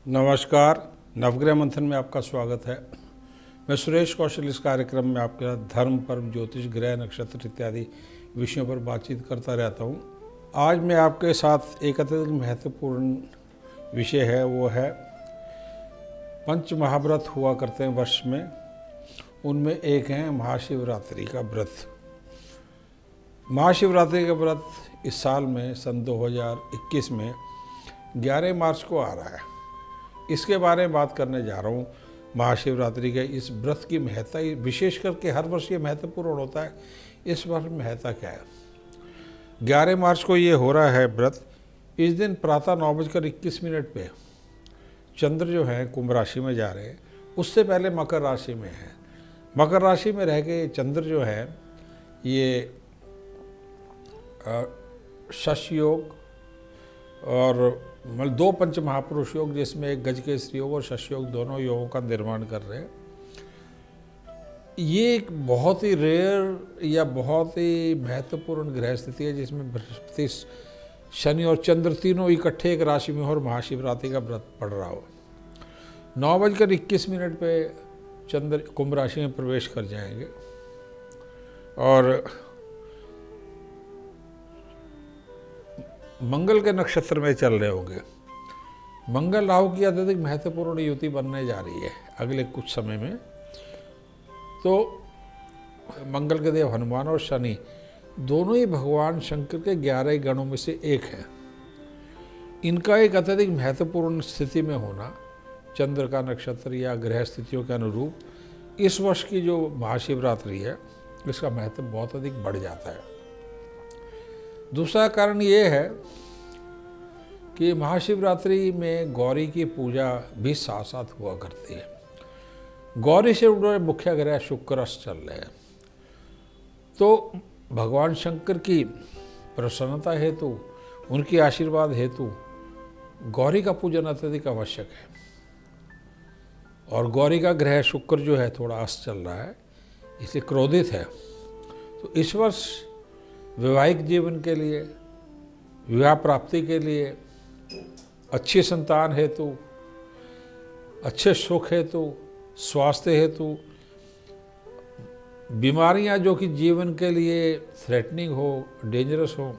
नमस्कार, नवग्रह मंथन में आपका स्वागत है। मैं सुरेश कौशल इस कार्यक्रम में आपके साथ धर्म, पर्व, ज्योतिष, ग्रह, नक्षत्र इत्यादि विषयों पर बातचीत करता रहता हूँ। आज मैं आपके साथ एक अत्यधिक महत्वपूर्ण विषय है, वो है पंच महाव्रत हुआ करते हैं वर्ष में। उनमें एक है महाशिवरात्रि का व्रत। महाशिवरात्रि का व्रत इस साल में सन 2021 में 11 मार्च को आ रहा है। इसके बारे में बात करने जा रहा हूँ। महाशिवरात्रि के इस व्रत की महत्ता, विशेष करके हर वर्ष ये महत्वपूर्ण होता है, इस वर्ष महत्ता क्या है। 11 मार्च को ये हो रहा है व्रत। इस दिन प्रातः 9:21 पे चंद्र जो है कुंभ राशि में जा रहे हैं। उससे पहले मकर राशि में है। मकर राशि में रह के चंद्र जो है ये शश योग और मतलब दो पंच महापुरुष योग, जिसमें एक गजकेसरी योग और शश योग, दोनों योगों का निर्माण कर रहे हैं। ये एक बहुत ही रेयर या बहुत ही महत्वपूर्ण ग्रह स्थिति है, जिसमें बृहस्पति, शनि और चंद्र तीनों इकट्ठे एक राशि में हो और महाशिवरात्रि का व्रत पड़ रहा हो। 9:21 पे चंद्र कुंभ राशि में प्रवेश कर जाएंगे और मंगल के नक्षत्र में चल रहे होंगे। मंगल राहु की अत्यधिक महत्वपूर्ण युति बनने जा रही है अगले कुछ समय में। तो मंगल के देव हनुमान और शनि दोनों ही भगवान शंकर के 11 गणों में से एक हैं। इनका एक अत्यधिक महत्वपूर्ण स्थिति में होना, चंद्र का नक्षत्र या ग्रह स्थितियों के अनुरूप इस वर्ष की जो महाशिवरात्रि है, इसका महत्व बहुत अधिक बढ़ जाता है। दूसरा कारण ये है कि महाशिवरात्रि में गौरी की पूजा भी साथ साथ हुआ करती है। गौरी से जुड़े मुख्य ग्रह शुक्र चल रहे हैं। तो भगवान शंकर की प्रसन्नता हेतु, उनकी आशीर्वाद हेतु गौरी का पूजन अत्यधिक आवश्यक है। और गौरी का ग्रह शुक्र जो है थोड़ा अस्त चल रहा है, इसलिए क्रोधित है। तो इस वर्ष वैवाहिक जीवन के लिए, विवाह प्राप्ति के लिए, अच्छी संतान हेतु, अच्छे सुख हेतु, स्वास्थ्य हेतु, बीमारियां जो कि जीवन के लिए थ्रेटनिंग हो, डेंजरस हो,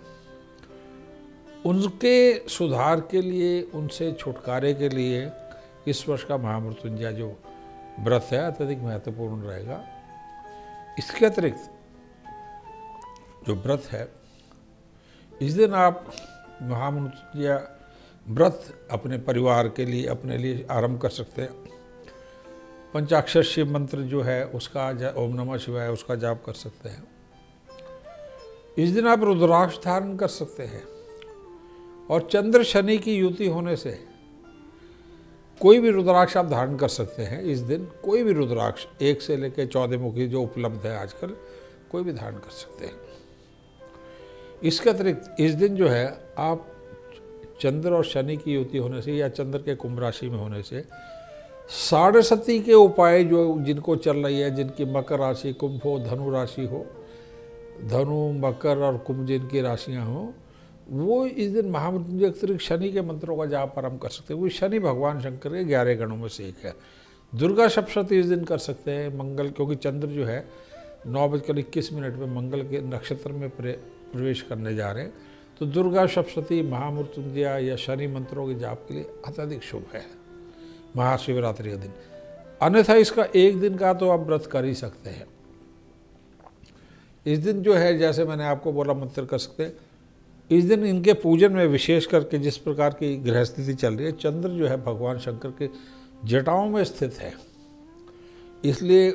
उनके सुधार के लिए, उनसे छुटकारे के लिए इस वर्ष का महामृत्युंजय जो व्रत है अत्यधिक महत्वपूर्ण रहेगा। इसके अतिरिक्त जो व्रत है, इस दिन आप महामृत्युंजय व्रत अपने परिवार के लिए, अपने लिए आरंभ कर सकते हैं। पंचाक्षर शिव मंत्र जो है उसका, ओम नमः शिवाय, उसका जाप कर सकते हैं। इस दिन आप रुद्राक्ष धारण कर सकते हैं। और चंद्र शनि की युति होने से कोई भी रुद्राक्ष आप धारण कर सकते हैं। इस दिन कोई भी रुद्राक्ष 1 से लेकर 14 मुखी जो उपलब्ध है आजकल, कोई भी धारण कर सकते हैं। इसके अतिरिक्त इस दिन जो है आप चंद्र और शनि की युति होने से या चंद्र के कुंभ राशि में होने से साढ़े सती के उपाय जो जिनको चल रही है, जिनकी मकर राशि, कुंभ हो, धनु राशि हो, धनु, मकर और कुंभ जिनकी राशियां हो, वो इस दिन महामृत्युंजय अतिरिक्त शनि के मंत्रों का जाप आरंभ कर सकते हैं। वो शनि भगवान शंकर के 11 गणों में से एक है। दुर्गा सप्तशती इस दिन कर सकते हैं। मंगल, क्योंकि चंद्र जो है 9:21 पे मंगल के नक्षत्र में प्रवेश करने जा रहे हैं, तो दुर्गा सप्तशती, महामृत्युंजय या शनि मंत्रों के जाप के लिए अत्यधिक शुभ है महाशिवरात्रि का दिन। अन्यथा इसका एक दिन का तो आप व्रत कर ही सकते हैं। इस दिन जो है, जैसे मैंने आपको बोला, मंत्र कर सकते हैं। इस दिन इनके पूजन में विशेष करके जिस प्रकार की ग्रह स्थिति चल रही है, चंद्र जो है भगवान शंकर के जटाओं में स्थित है, इसलिए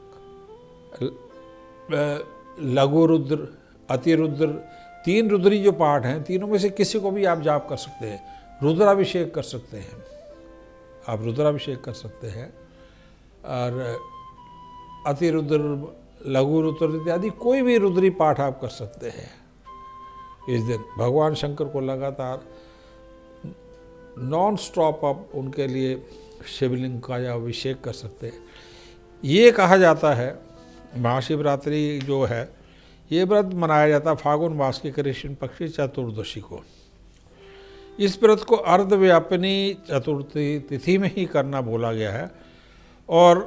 लघु रुद्र, अतिरुद्र, 3 रुद्री जो पाठ हैं, तीनों में से किसी को भी आप जाप कर सकते हैं। रुद्राभिषेक कर सकते हैं, आप रुद्राभिषेक कर सकते हैं। और अतिरुद्र, लघु रुद्र इत्यादि कोई भी रुद्री पाठ आप कर सकते हैं। इस दिन भगवान शंकर को लगातार नॉन स्टॉप आप उनके लिए शिवलिंग का या अभिषेक कर सकते हैं। ये कहा जाता है महाशिवरात्रि जो है, ये व्रत मनाया जाता है फागुन मास की कृष्ण पक्ष की चतुर्दशी को। इस व्रत को अर्धव्यापिनी चतुर्थी तिथि में ही करना बोला गया है और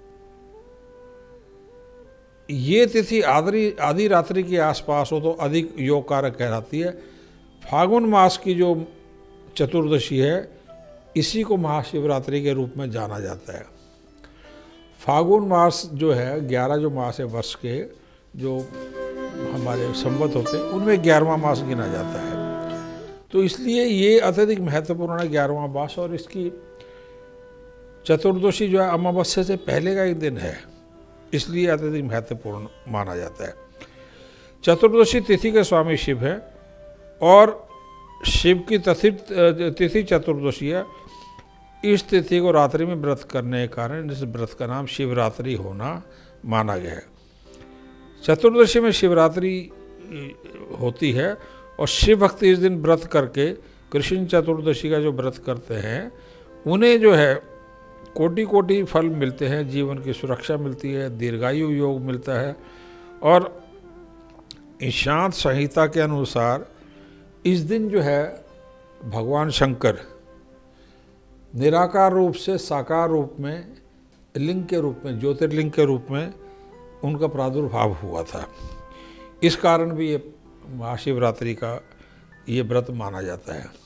ये तिथि आधी रात्रि के आसपास हो तो अधिक योग कारक कहलाती है। फागुन मास की जो चतुर्दशी है इसी को महाशिवरात्रि के रूप में जाना जाता है। फागुन मास जो है 11 जो मास है वर्ष के जो हमारे संवत होते हैं उनमें 11वां मास गिना जाता है, तो इसलिए ये अत्यधिक महत्वपूर्ण है 11वां मास। और इसकी चतुर्दशी जो है अमावस्या से पहले का एक दिन है, इसलिए अत्यधिक महत्वपूर्ण माना जाता है। चतुर्दशी तिथि के स्वामी शिव है और शिव की तिथि चतुर्दशी है। इस तिथि को रात्रि में व्रत करने के कारण इस व्रत का नाम शिवरात्रि होना माना गया है। चतुर्दशी में शिवरात्रि होती है और शिव भक्ति इस दिन व्रत करके कृष्ण चतुर्दशी का जो व्रत करते हैं उन्हें जो है कोटि कोटि फल मिलते हैं, जीवन की सुरक्षा मिलती है, दीर्घायु योग मिलता है। और ईशान संहिता के अनुसार इस दिन जो है भगवान शंकर निराकार रूप से साकार रूप में, लिंग के रूप में, ज्योतिर्लिंग के रूप में उनका प्रादुर्भाव हुआ था। इस कारण भी ये महाशिवरात्रि का ये व्रत माना जाता है।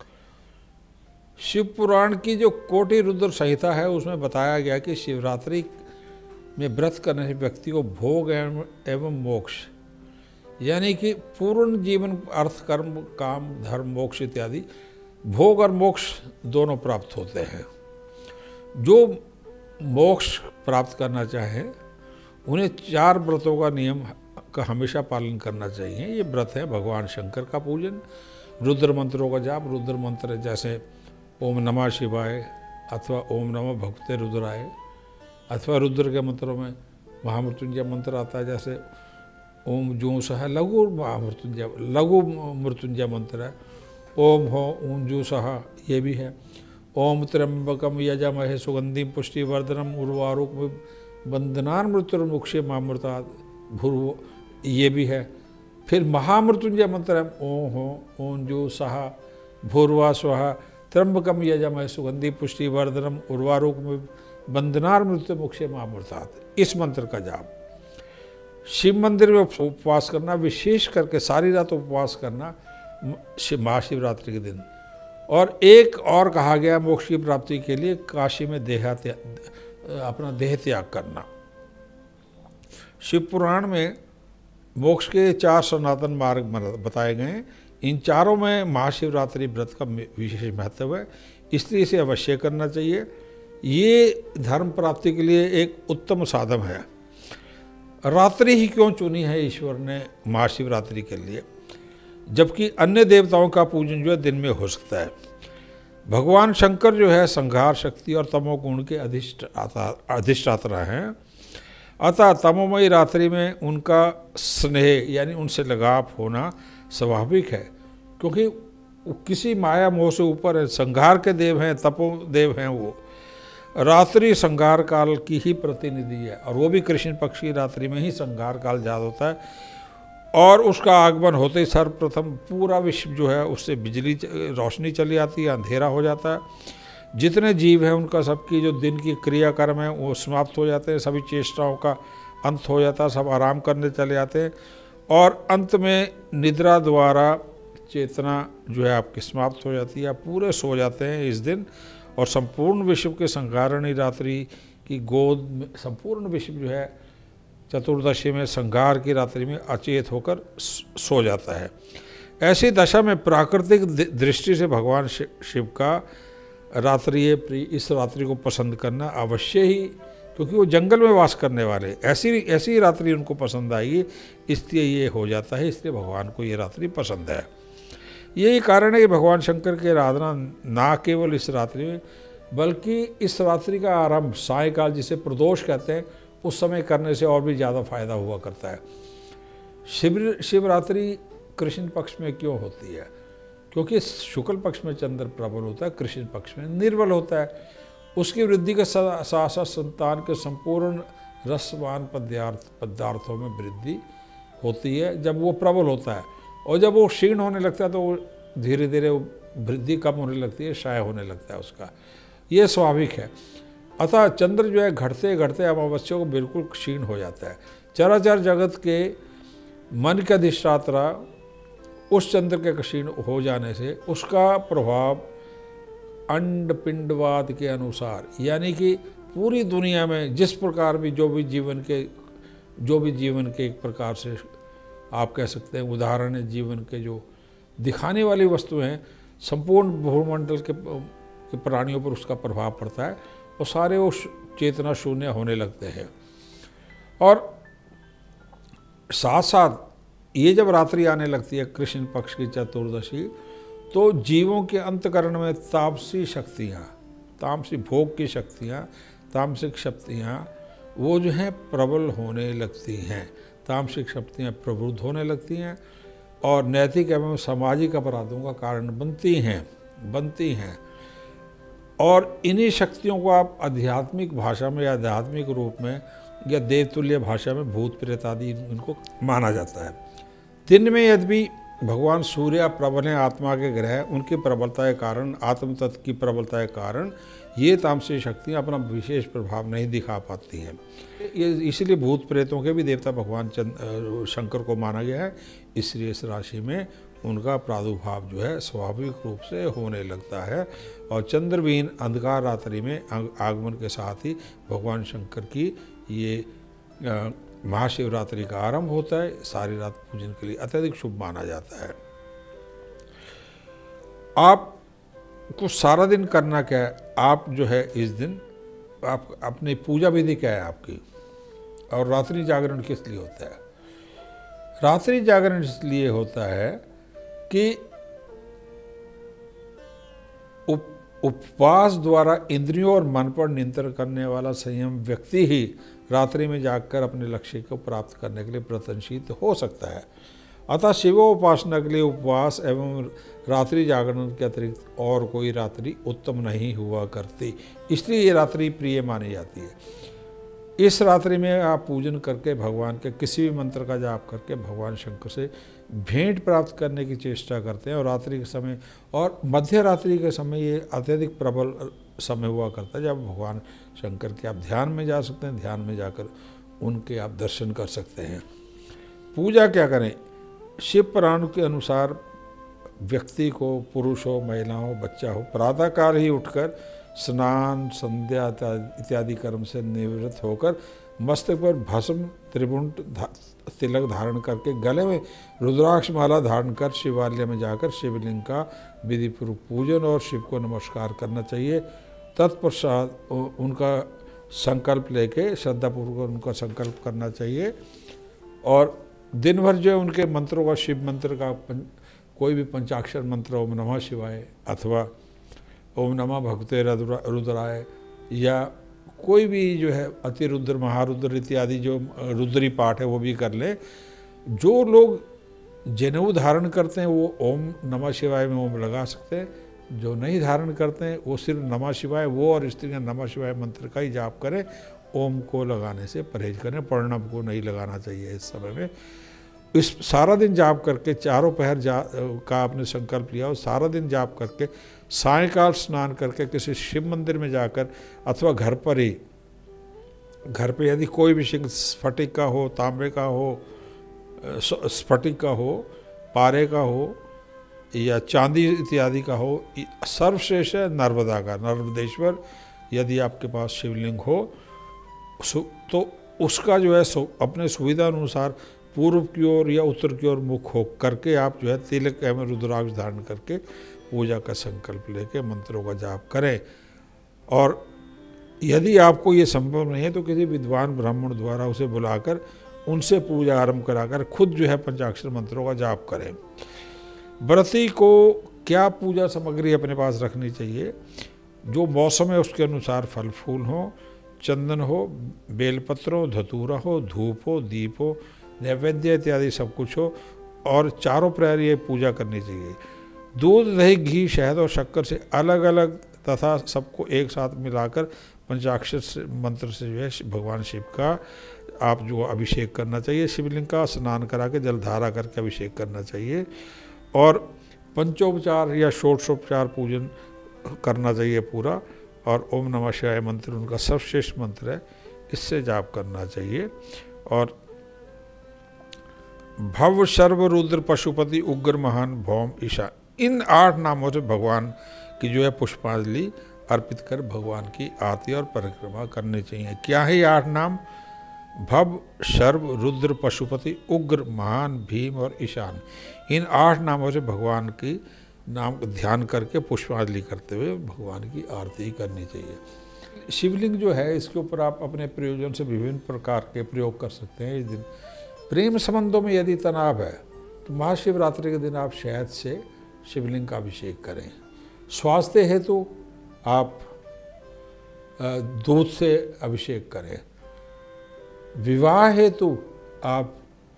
शिव पुराण की जो कोटि रुद्र संहिता है उसमें बताया गया कि शिवरात्रि में व्रत करने से व्यक्ति को भोग एवं मोक्ष यानी कि पूर्ण जीवन, अर्थ, कर्म, काम, धर्म, मोक्ष इत्यादि भोग और मोक्ष दोनों प्राप्त होते हैं। जो मोक्ष प्राप्त करना चाहें उन्हें 4 व्रतों का नियम का हमेशा पालन करना चाहिए। ये व्रत है भगवान शंकर का पूजन, रुद्र मंत्रों का जाप। रुद्र मंत्र जैसे ओम नमः शिवाय अथवा ओम नमः भगवते रुद्राय, अथवा रुद्र के मंत्रों में महामृत्युंजय मंत्र आता है, जैसे ओम जू सह लघु मृत्युंजय मंत्र है। ओम हो ऊं जू सह ये भी है। ओम त्र्यंबकम यजामहे सुगंधिम पुष्टिवर्धनम उर्वारुक वंदनान मृत्युर्मुक्षे मामृता भूर्व ये भी है। फिर महामृत्युंजय मंत्र है ओम हो ऊं जू सह भूर्वा स्वः त्र्यंबकम यजामहे सुगंधि पुष्टिवर्धनम उर्वारुक वंदनान मृत्युर्मुक्षे मामृतात। इस मंत्र का जाप शिव मंदिर में उपवास करना, विशेष करके सारी रात उपवास करना महाशिवरात्रि के दिन। और एक और कहा गया मोक्ष की प्राप्ति के लिए काशी में अपना देह त्याग करना। शिव पुराण में मोक्ष के 4 सनातन मार्ग बताए गए हैं। इन चारों में महाशिवरात्रि व्रत का विशेष महत्व है, इसलिए इसे अवश्य करना चाहिए। ये धर्म प्राप्ति के लिए एक उत्तम साधन है। रात्रि ही क्यों चुनी है ईश्वर ने महाशिवरात्रि के लिए, जबकि अन्य देवताओं का पूजन जो है दिन में हो सकता है। भगवान शंकर जो है संहार शक्ति और तमोगुण के अधिष्ठाता हैं, अतः तमोमयी रात्रि में उनका स्नेह यानी उनसे लगाव होना स्वाभाविक है, क्योंकि किसी माया मोह से ऊपर है, संहार के देव हैं, तपो देव हैं। वो रात्रि संहार काल की ही प्रतिनिधि है और वो भी कृष्ण पक्ष की रात्रि में ही संहार काल याद होता है। और उसका आगमन होते ही सर्वप्रथम पूरा विश्व जो है उससे बिजली रोशनी चली आती है, अंधेरा हो जाता है। जितने जीव हैं उनका सबकी जो दिन की क्रियाकर्म है वो समाप्त हो जाते हैं, सभी चेष्टाओं का अंत हो जाता है, सब आराम करने चले जाते हैं और अंत में निद्रा द्वारा चेतना जो है आपकी समाप्त हो जाती है, पूरे सो जाते हैं इस दिन। और संपूर्ण विश्व के संहारणी रात्रि की गोद में संपूर्ण विश्व जो है चतुर्दशी में संहार की रात्रि में अचेत होकर सो जाता है। ऐसी दशा में प्राकृतिक दृष्टि से भगवान शिव का रात्रि प्रिय इस रात्रि को पसंद करना अवश्य ही, क्योंकि वो जंगल में वास करने वाले, ऐसी रात्रि उनको पसंद आएगी, इसलिए ये हो जाता है। इसलिए भगवान को ये रात्रि पसंद है। यही कारण है कि भगवान शंकर की आराधना ना केवल इस रात्रि में बल्कि इस रात्रि का आरंभ सायंकाल जिसे प्रदोष कहते हैं उस समय करने से और भी ज़्यादा फायदा हुआ करता है। शिवरात्रि कृष्ण पक्ष में क्यों होती है? क्योंकि शुक्ल पक्ष में चंद्र प्रबल होता है, कृष्ण पक्ष में निर्बल होता है। उसकी वृद्धि के साथ साथ संतान के संपूर्ण रसवान पदार्थों में वृद्धि होती है जब वो प्रबल होता है, और जब वो क्षीण होने लगता है तो वो धीरे धीरे वृद्धि कम होने लगती है, क्षय होने लगता है उसका, ये स्वाभाविक है। अतः चंद्र जो है घटते घटते अमावस्या को बिल्कुल क्षीण हो जाता है। चराचर जगत के मन के अधिष्ठाता उस चंद्र के क्षीण हो जाने से उसका प्रभाव अंड पिंडवाद के अनुसार, यानी कि पूरी दुनिया में जिस प्रकार भी जो भी जीवन के एक प्रकार से आप कह सकते हैं उदाहरण है, जीवन के जो दिखाने वाली वस्तु हैं, संपूर्ण भूमंडल के प्राणियों पर उसका प्रभाव पड़ता है और सारे वो चेतना शून्य होने लगते हैं। और साथ साथ ये जब रात्रि आने लगती है कृष्ण पक्ष की चतुर्दशी, तो जीवों के अंतकरण में तामसी शक्तियाँ, तामसी भोग की शक्तियाँ, तामसिक शक्तियाँ वो जो हैं प्रबल होने लगती हैं, तामसिक शक्तियाँ प्रबुद्ध होने लगती हैं और नैतिक एवं सामाजिक अपराधों का कारण बनती हैं। और इन्हीं शक्तियों को आप आध्यात्मिक भाषा में या आध्यात्मिक रूप में या देवतुल्य भाषा में भूत प्रेत आदि इनको माना जाता है। दिन में यद्यपि भगवान सूर्य प्रबल हैं, आत्मा के ग्रह, उनकी प्रबलता के कारण, आत्म तत्व की प्रबलता के कारण ये तामसिक शक्तियाँ अपना विशेष प्रभाव नहीं दिखा पाती हैं। ये इसलिए भूत प्रेतों के भी देवता भगवान शंकर को माना गया है, इसलिए इस राशि में उनका प्रादुर्भाव जो है स्वाभाविक रूप से होने लगता है। और चंद्रविहीन अंधकार रात्रि में आगमन के साथ ही भगवान शंकर की ये महाशिवरात्रि का आरंभ होता है। सारी रात पूजन के लिए अत्यधिक शुभ माना जाता है। आपको सारा दिन करना क्या है, आप जो है इस दिन आप अपनी पूजा विधि क्या है आपकी, और रात्रि जागरण किस लिए होता है। रात्रि जागरण इसलिए होता है कि उपवास द्वारा इंद्रियों और मन पर नियंत्रण करने वाला संयम व्यक्ति ही रात्रि में जागकर अपने लक्ष्य को प्राप्त करने के लिए प्रयत्नशील हो सकता है। अतः शिवोपासना के लिए उपवास एवं रात्रि जागरण के अतिरिक्त और कोई रात्रि उत्तम नहीं हुआ करती, इसलिए ये रात्रि प्रिय मानी जाती है। इस रात्रि में आप पूजन करके भगवान के किसी भी मंत्र का जाप करके भगवान शंकर से भेंट प्राप्त करने की चेष्टा करते हैं। और रात्रि के समय और मध्य रात्रि के समय ये अत्यधिक प्रबल समय हुआ करता है जब भगवान शंकर के आप ध्यान में जा सकते हैं, ध्यान में जाकर उनके आप दर्शन कर सकते हैं। पूजा क्या करें, शिव पुराण के अनुसार व्यक्ति को, पुरुष हो, महिला हो, बच्चा हो, प्रातःकाल ही उठकर स्नान, संध्या इत्यादि कर्म से निवृत्त होकर मस्तक पर भस्म त्रिपुंड तिलक धारण करके गले में रुद्राक्ष माला धारण कर शिवालय में जाकर शिवलिंग का विधिपूर्वक पूजन और शिव को नमस्कार करना चाहिए। तत्पश्चात उनका संकल्प लेके श्रद्धापूर्वक उनका संकल्प करना चाहिए। और दिन भर जो है उनके मंत्रों का, शिव मंत्र का कोई भी पंचाक्षर मंत्र, ओम नमः शिवाय अथवा ओम नमः भगवते रुद्राय, या कोई भी जो है अतिरुद्र, महारुद्र इत्यादि जो रुद्री पाठ है वो भी कर ले। जो लोग जनेऊ धारण करते हैं वो ओम नमः शिवाय में ओम लगा सकते हैं, जो नहीं धारण करते हैं वो सिर्फ नमः शिवाय, वो और स्त्रियाँ नमः शिवाय मंत्र का ही जाप करें। ओम को लगाने से परहेज करें, प्रणव को नहीं लगाना चाहिए इस समय में। इस सारा दिन जाप करके, चारों पहर का आपने संकल्प लिया और सारा दिन जाप करके सायंकाल स्नान करके किसी शिव मंदिर में जाकर अथवा घर पर ही, घर पे यदि कोई भी शिव स्फटिक का हो, तांबे का हो, स्फटिक का हो, पारे का हो या चांदी इत्यादि का हो, सर्वश्रेष्ठ है नर्मदा का, नर्मदेश्वर यदि आपके पास शिवलिंग हो तो उसका जो है अपने सुविधा अनुसार पूर्व की ओर या उत्तर की ओर मुख हो करके आप जो है तिलक एवं रुद्राक्ष धारण करके पूजा का संकल्प लेके मंत्रों का जाप करें। और यदि आपको ये संभव नहीं है तो किसी विद्वान ब्राह्मण द्वारा उसे बुलाकर उनसे पूजा आरंभ कराकर खुद जो है पंचाक्षर मंत्रों का जाप करें। व्रती को क्या पूजा सामग्री अपने पास रखनी चाहिए, जो मौसम है उसके अनुसार फल फूल हो, चंदन हो, बेलपत्र हो, धतूरा हो, धूप हो, दीप हो, नैवेद्य इत्यादि सब कुछ हो और चारों प्रहर ये पूजा करनी चाहिए। दूध, दही, घी, शहद और शक्कर से अलग अलग तथा सबको एक साथ मिलाकर पंचाक्षर मंत्र से जो है भगवान शिव का आप जो अभिषेक करना चाहिए। शिवलिंग का स्नान करा के जलधारा करके अभिषेक करना चाहिए। और पंचोपचार या षोडशोपचार पूजन करना चाहिए पूरा। और ओम नमः शिवाय मंत्र उनका सर्वश्रेष्ठ मंत्र है, इससे जाप करना चाहिए। और भव सर्व रुद्र पशुपति उग्र महान भौम ईशा, इन 8 नामों से भगवान की जो है पुष्पांजलि अर्पित कर भगवान की आरती और परिक्रमा करनी चाहिए। क्या है ये 8 नाम? भव सर्व रुद्र पशुपति उग्र महान भीम और ईशान। इन 8 नामों से भगवान की नाम ध्यान करके पुष्पांजलि करते हुए भगवान की आरती करनी चाहिए। शिवलिंग जो है इसके ऊपर आप अपने प्रयोजन से विभिन्न प्रकार के प्रयोग कर सकते हैं। इस दिन प्रेम संबंधों में यदि तनाव है तो महाशिवरात्रि के दिन आप शहद से शिवलिंग का अभिषेक करें। स्वास्थ्य हेतु आप दूध से अभिषेक करें। विवाह हेतु आप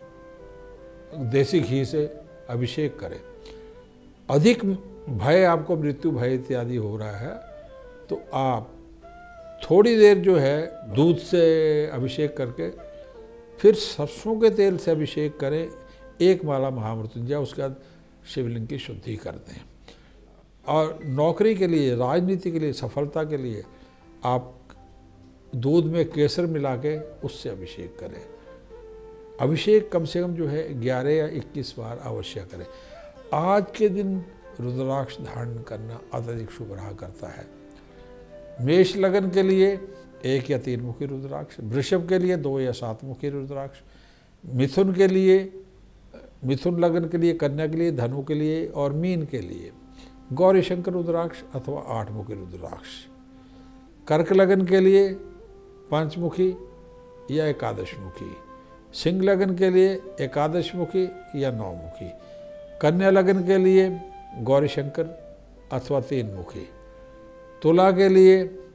देसी घी से अभिषेक करें। अधिक भय, आपको मृत्यु भय इत्यादि हो रहा है तो आप थोड़ी देर जो है दूध से अभिषेक करके फिर सरसों के तेल से अभिषेक करें। 1 माला महामृत्युंजय, उसके बाद शिवलिंग की शुद्धि कर दें। और नौकरी के लिए, राजनीति के लिए, सफलता के लिए आप दूध में केसर मिला के उससे अभिषेक करें। अभिषेक कम से कम जो है 11 या 21 बार अवश्य करें। आज के दिन रुद्राक्ष धारण करना अत्यधिक शुभ रहा करता है। मेष लगन के लिए 1 या 3 मुखी रुद्राक्ष, वृषभ के लिए 2 या 7 मुखी रुद्राक्ष, मिथुन के लिए, मिथुन लगन के लिए, कन्या के लिए, धनु के लिए और मीन के लिए गौरी शंकर रुद्राक्ष अथवा 8 मुखी रुद्राक्ष, कर्क लगन के लिए 5 मुखी या 11 मुखी, सिंह लगन के लिए 11 मुखी या 9 मुखी, कन्या लगन के लिए गौरी शंकर अथवा 3 मुखी, तुला के लिए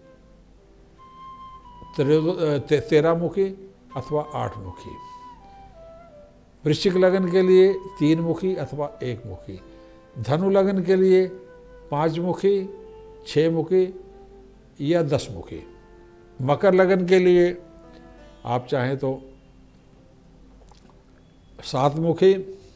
13 मुखी अथवा 8 मुखी, वृश्चिक लगन के लिए 3 मुखी अथवा 1 मुखी, धनु लगन के लिए 5 मुखी, 6 मुखी या 10 मुखी, मकर लगन के लिए आप चाहें तो 7 मुखी,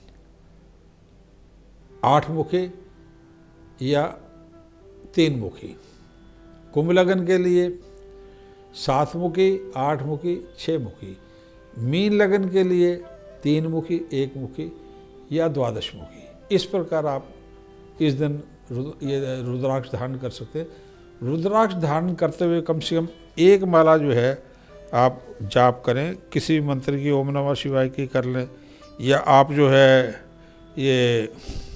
8 मुखी या 3 मुखी, कुंभ लगन के लिए 7 मुखी, 8 मुखी, 6 मुखी, मीन लगन के लिए 3 मुखी, 1 मुखी या 12 मुखी। इस प्रकार आप इस दिन ये रुद्राक्ष धारण कर सकते हैं। रुद्राक्ष धारण करते हुए कम से कम 1 माला जो है आप जाप करें। किसी भी मंत्र की, ओम नमः शिवाय की कर लें, या आप जो है ये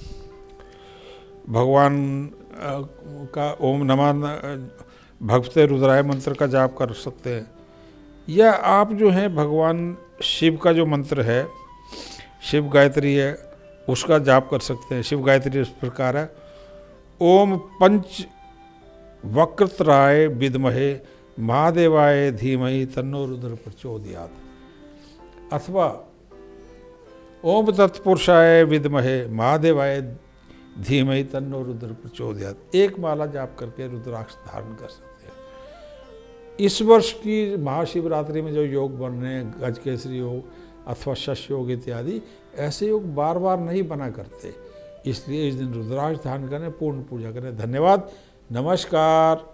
भगवान का ओम नमः भगवते रुद्राय मंत्र का जाप कर सकते हैं, या आप जो है भगवान शिव का जो मंत्र है, शिव गायत्री है, उसका जाप कर सकते हैं। शिव गायत्री इस प्रकार है, ओम पंच वक्रत्राय विद्महे महादेवाय धीमहि तन्नो रुद्र प्रचोदयात्, अथवा ओम तत्पुरुषाय विद्महे महादेवाय धीमहि तन्नो रुद्र प्रचोदयात्। 1 माला जाप करके रुद्राक्ष धारण कर सकते हैं। इस वर्ष की महाशिवरात्रि में जो योग बन रहे हैं, गजकेसरी योग अथवा शश योग इत्यादि, ऐसे योग बार बार नहीं बना करते, इसलिए इस दिन रुद्राक्ष धारण करें, पूर्ण पूजा करें। धन्यवाद, नमस्कार।